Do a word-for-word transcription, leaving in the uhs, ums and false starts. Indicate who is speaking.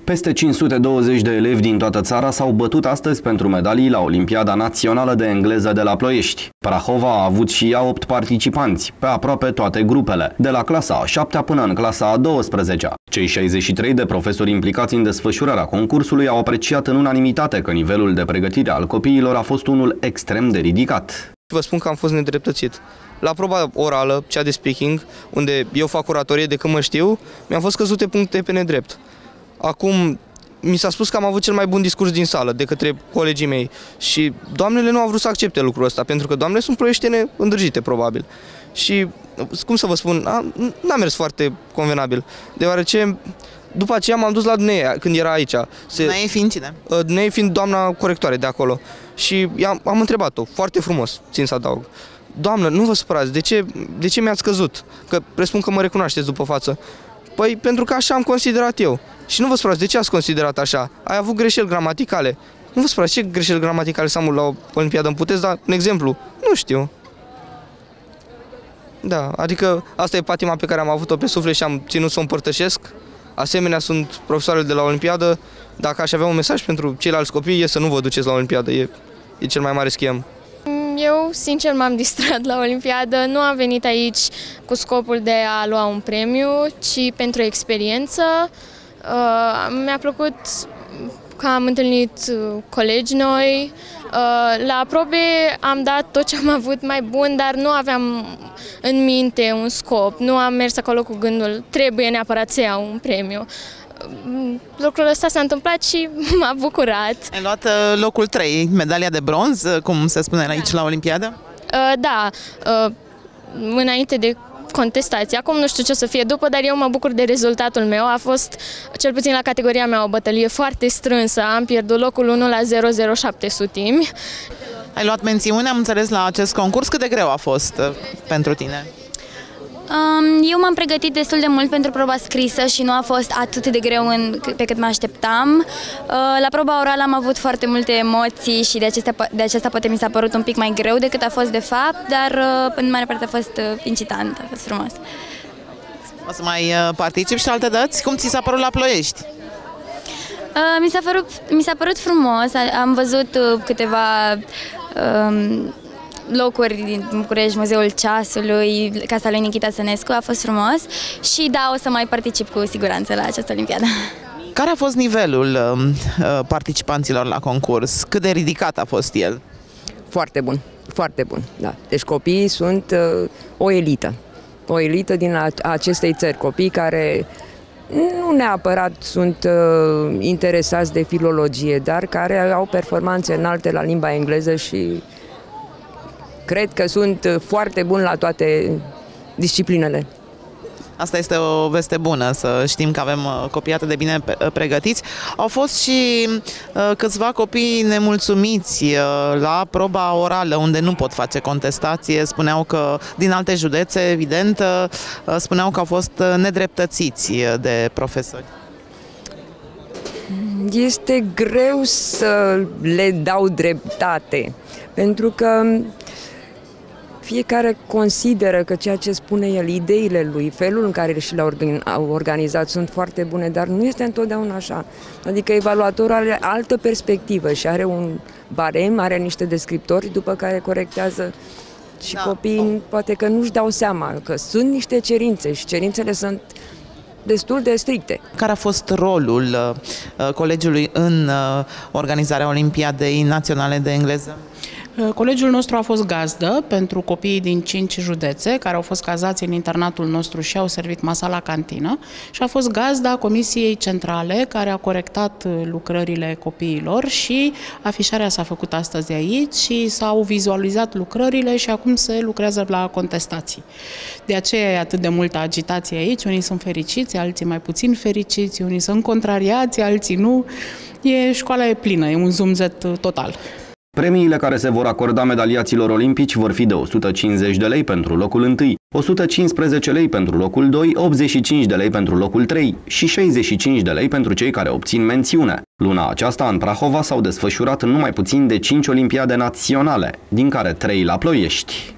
Speaker 1: Peste cinci sute douăzeci de elevi din toată țara s-au bătut astăzi pentru medalii la Olimpiada Națională de Engleză de la Ploiești. Prahova a avut și ea opt participanți, pe aproape toate grupele, de la clasa a șaptea până în clasa a douăsprezecea. Cei șaizeci și trei de profesori implicați în desfășurarea concursului au apreciat în unanimitate că nivelul de pregătire al copiilor a fost unul extrem de ridicat.
Speaker 2: Vă spun că am fost nedreptățit. La proba orală, cea de speaking, unde eu fac oratorie de când mă știu, mi-au fost căzute puncte pe nedrept. Acum, mi s-a spus că am avut cel mai bun discurs din sală de către colegii mei și doamnele nu au vrut să accepte lucrul ăsta, pentru că doamnele sunt ploieștene îndrăgite, probabil. Și, cum să vă spun, n-a mers foarte convenabil, deoarece după aceea m-am dus la dumneavoastră când era aici.
Speaker 3: Dumneavoastră fiind cine?
Speaker 2: Dumneavoastră fiind doamna corectoare de acolo. Și am, am întrebat-o, foarte frumos, țin să adaug. Doamnă, nu vă supărați, de ce, de ce mi-ați căzut? Că presupun că mă recunoașteți după față. Păi pentru că așa am considerat eu. Și nu vă supărați, de ce ați considerat așa? Ai avut greșeli gramaticale. Nu vă supărați, ce greșeli gramaticale să am la o olimpiadă? Îmi puteți da un exemplu? Nu știu. Da, adică asta e patima pe care am avut-o pe suflet și am ținut să o împărtășesc. Asemenea sunt profesoarele de la olimpiadă. Dacă aș avea un mesaj pentru ceilalți copii, e să nu vă duceți la olimpiadă. E, e cel mai mare schem.
Speaker 4: Eu, sincer, m-am distrat la olimpiadă. Nu am venit aici cu scopul de a lua un premiu, ci pentru experiență. Uh, mi-a plăcut că am întâlnit colegi noi. Uh, la probe am dat tot ce am avut mai bun, dar nu aveam în minte un scop. Nu am mers acolo cu gândul, trebuie neapărat să iau un premiu. Lucrul ăsta s-a întâmplat și m-a bucurat.
Speaker 3: Ai luat uh, locul trei, medalia de bronz, cum se spune aici la Olimpiadă?
Speaker 4: Uh, da, uh, înainte de contestație. Acum nu știu ce o să fie după, dar eu mă bucur de rezultatul meu. A fost, cel puțin la categoria mea, o bătălie foarte strânsă. Am pierdut locul unu la zero virgulă zero șapte sutimi.
Speaker 3: Ai luat mențiune, am înțeles, la acest concurs. Cât de greu a fost uh, pentru tine?
Speaker 5: Eu m-am pregătit destul de mult pentru proba scrisă și nu a fost atât de greu în, pe cât mă așteptam. La proba orală am avut foarte multe emoții și de acestea, de acesta poate mi s-a părut un pic mai greu decât a fost de fapt, dar în mare parte a fost incitant, a fost frumos.
Speaker 3: O să mai participi și alte dăți? Cum ți s-a părut la Ploiești?
Speaker 5: Mi s-a părut, mi s-a părut frumos, am văzut câteva um, locuri din București, Muzeul Ceasului, Casa lui Nichita Sănescu, a fost frumos și da, o să mai particip cu siguranță la această olimpiadă.
Speaker 3: Care a fost nivelul uh, participanților la concurs? Cât de ridicat a fost el?
Speaker 6: Foarte bun, foarte bun, da. Deci copiii sunt uh, o elită, o elită din a, acestei țări, copii care nu neapărat sunt uh, interesați de filologie, dar care au performanțe înalte la limba engleză și cred că sunt foarte buni la toate disciplinele.
Speaker 3: Asta este o veste bună, să știm că avem copii atât de bine pregătiți. Au fost și uh, câțiva copii nemulțumiți uh, la proba orală, unde nu pot face contestație. Spuneau că, din alte județe, evident, uh, spuneau că au fost nedreptățiți de profesori.
Speaker 6: Este greu să le dau dreptate, pentru că fiecare consideră că ceea ce spune el, ideile lui, felul în care și le-au organizat sunt foarte bune, dar nu este întotdeauna așa. Adică evaluatorul are altă perspectivă și are un barem, are niște descriptori după care corectează și da. Copiii poate că nu-și dau seama că sunt niște cerințe și cerințele sunt destul de stricte.
Speaker 3: Care a fost rolul uh, colegiului în uh, organizarea Olimpiadei Naționale de Engleză?
Speaker 7: Colegiul nostru a fost gazdă pentru copiii din cinci județe care au fost cazați în internatul nostru și au servit masa la cantină și a fost gazda Comisiei Centrale care a corectat lucrările copiilor și afișarea s-a făcut astăzi aici și s-au vizualizat lucrările și acum se lucrează la contestații. De aceea e atât de multă agitație aici, unii sunt fericiți, alții mai puțin fericiți, unii sunt contrariați, alții nu. E, școala e plină, e un zumzet total.
Speaker 1: Premiile care se vor acorda medaliaților olimpici vor fi de o sută cincizeci de lei pentru locul întâi, o sută cincisprezece lei pentru locul doi, optzeci și cinci de lei pentru locul trei și șaizeci și cinci de lei pentru cei care obțin mențiune. Luna aceasta, în Prahova, s-au desfășurat numai puțin de cinci olimpiade naționale, din care trei la Ploiești.